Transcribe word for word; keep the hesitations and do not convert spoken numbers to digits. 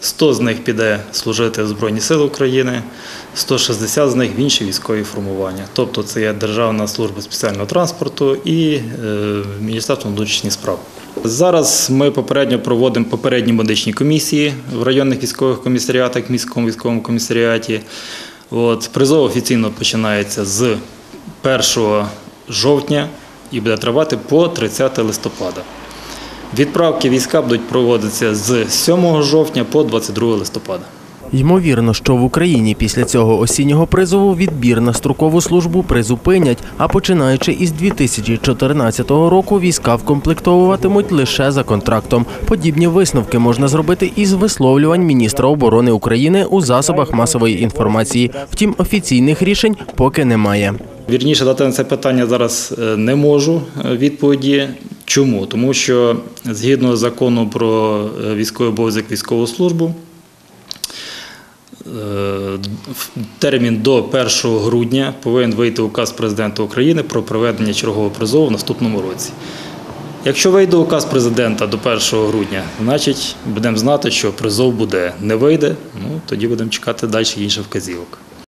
сто з них піде служити в Збройні Сили України, сто шістдесят з них в інші військові формування. Тобто це є Державна служба спеціального транспорту і е, Міністерство внутрішніх справ. Зараз ми попередньо проводимо попередні медичні комісії в районних військових комісаріатах, в міському військовому комісаріаті. От, призов офіційно починається з першого жовтня і буде тривати по тридцяте листопада. Відправки війська будуть проводитися з сьомого жовтня по двадцять друге листопада. Ймовірно, що в Україні після цього осіннього призову відбір на строкову службу призупинять, а починаючи із дві тисячі чотирнадцятого року війська вкомплектовуватимуть лише за контрактом. Подібні висновки можна зробити із висловлювань міністра оборони України у засобах масової інформації. Втім, офіційних рішень поки немає. Вірніше дати на це питання зараз не можу відповіді. Чому? Тому що згідно закону про військовий обов'язок, військову службу, термін до першого грудня повинен вийти указ президента України про проведення чергового призову в наступному році. Якщо вийде указ президента до першого грудня, значить будемо знати, що призов буде. Не вийде, ну, тоді будемо чекати далі інших вказівок.